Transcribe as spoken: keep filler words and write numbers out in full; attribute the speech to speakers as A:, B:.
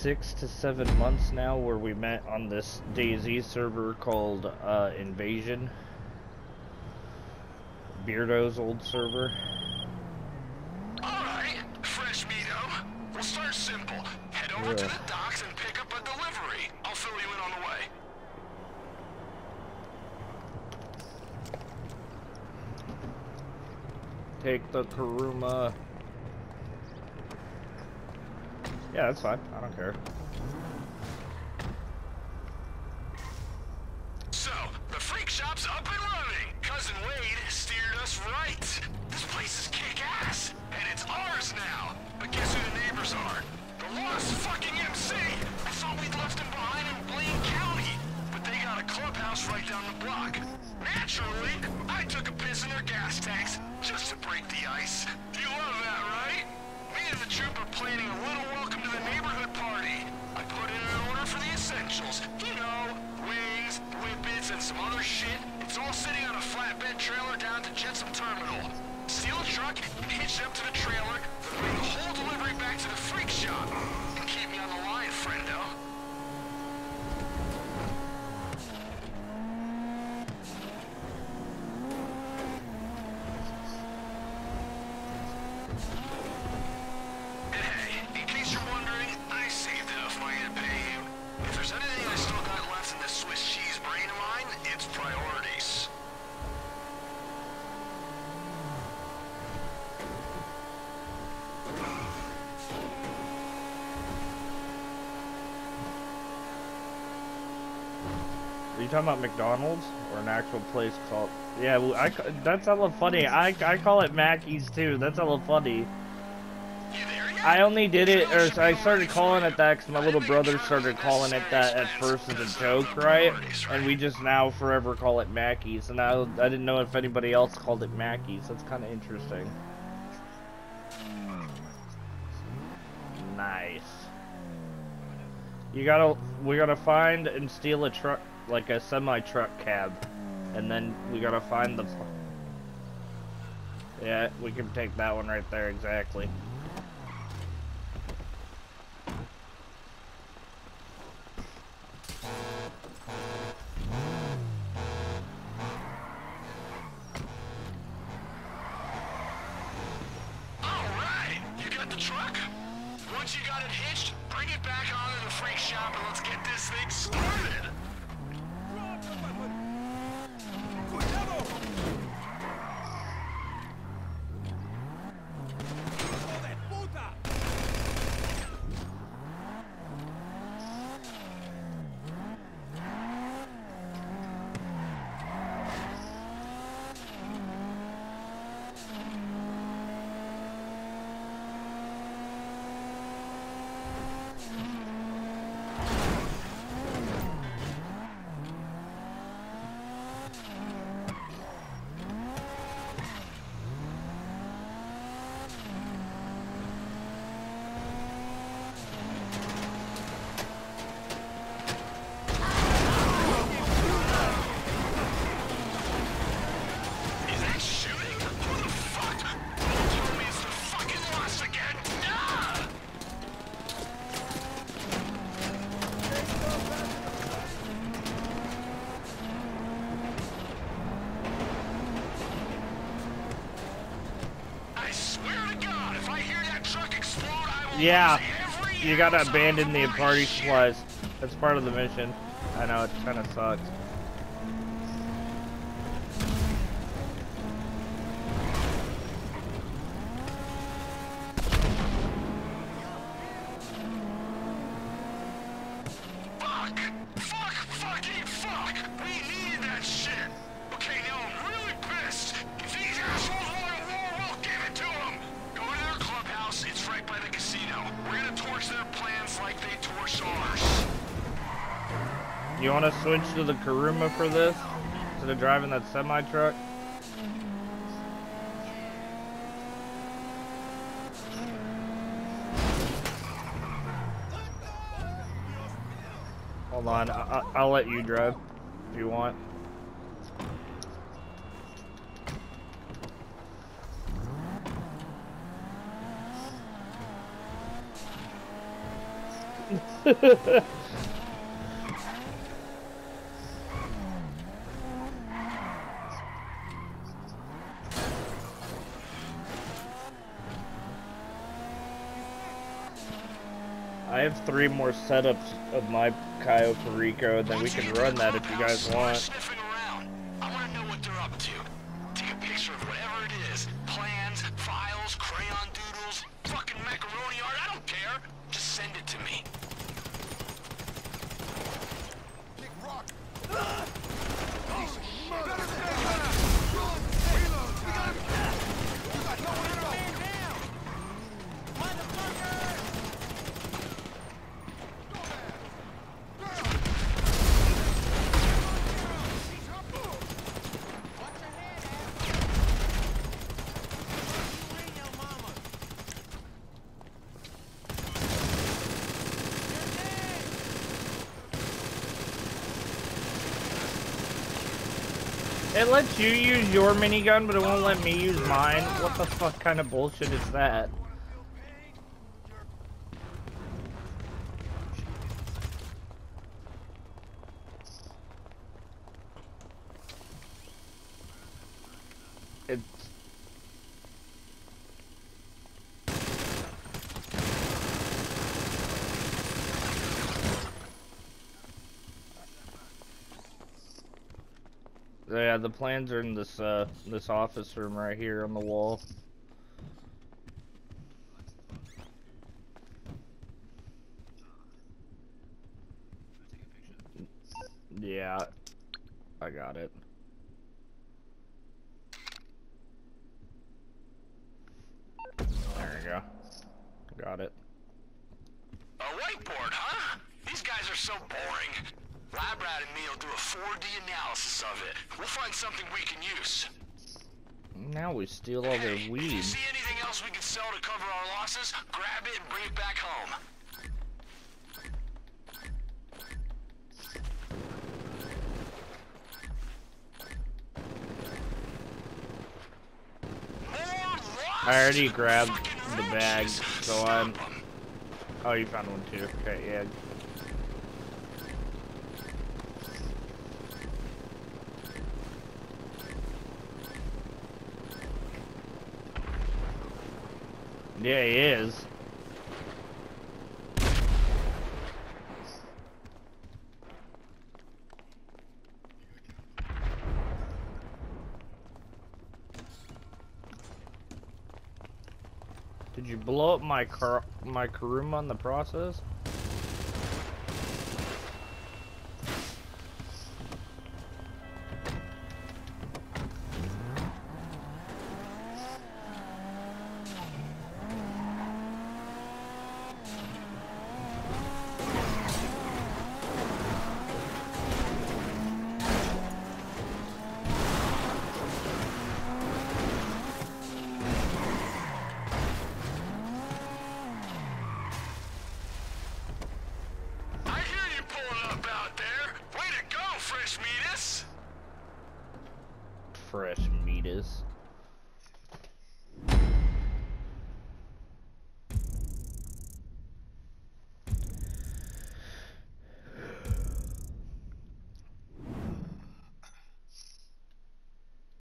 A: six to seven months now where we met on this DayZ server called uh, Invasion. Beardo's old server.
B: Alright, fresh meato. We'll start simple. Head over
A: yeah.
B: to the docks and pick up a delivery. I'll fill you in on the way.
A: Take the Kuruma. Yeah, that's fine. I don't care.
B: So, the freak shop's up and running. Cousin Wade steered us right. This place is kick-ass, and it's ours now. But guess who the neighbors are? The lost fucking M C. I thought we'd left him behind in Blaine County, but they got a clubhouse right down the block. Naturally, I took a piss in their gas tanks just to break the ice. You love that, right? Me and the troop are planning a little welcome to the neighborhood party. I put in an order for the essentials. You know, wings, whippets, and some other shit. It's all sitting on a flatbed trailer down to Jetsam Terminal. Steal a truck and hitch it up to the trailer, then bring the whole delivery back to the freak shop. And keep me on the line, friendo. And hey, in case you're wondering, I saved enough money to pay you. If there's anything I still got left in this Swiss cheese brain of mine, it's priorities.
A: Are you talking about McDonald's or an actual place called? Yeah, well, I, that's hella funny. I, I call it Mackey's too. That's hella funny. I only did it, or I started calling it that because my little brother started calling it that at first as a joke, right? And we just now forever call it Mackey's. And I, I didn't know if anybody else called it Mackey's. That's kind of interesting. Nice. You gotta, we gotta find and steal a truck, like a semi-truck cab, and then we gotta find the. Yeah, we can take that one right there, exactly.
B: Alright, you got the truck? Once you got it hitched, bring it back onto the freak shop and let's get this thing started.
A: Yeah, you gotta abandon the party supplies. That's part of the mission. I know, it kinda sucks.
B: Fuck! Fuck! Fucking fuck! We needed that shit! Okay, now I'm really pissed! If these assholes want a war, we'll give it to them! Go to their clubhouse, it's right by the casino. We're gonna torch their plans like they torch ours.
A: You wanna switch to the Kuruma for this? Instead of driving that semi-truck? Hold on, I I I'll let you drive if you want. I have three more setups of my Cayo Perico, and then we can run that if you guys want.
B: Sniffing around. I want to know what they're up to. Take a picture of whatever it is. Plans, files, crayon doodles, fucking macaroni art. I don't care. Just send it to me. Kick rock. Ah! Oh, mother. Reload. We got him. You got nowhere to go. Man down. Motherfucker.
A: It lets you use your minigun, but it won't let me use mine. What the fuck kind of bullshit is that? It's... Yeah, the plans are in this uh this office room right here on the wall. Yeah, I got it. There you go. Got it.
B: A whiteboard, huh? These guys are so boring. Lab Rat and me will do a four D analysis of it. We'll find something we can use.
A: Now we steal all their
B: Hey,
A: weed.
B: if you see anything else we can sell to cover our losses, grab it and bring it back home.
A: I already grabbed the bag, so I'm... Oh, you found one too. Okay, yeah. Yeah, he is. Did you blow up my car, my Karuma in the process? Fresh meat is.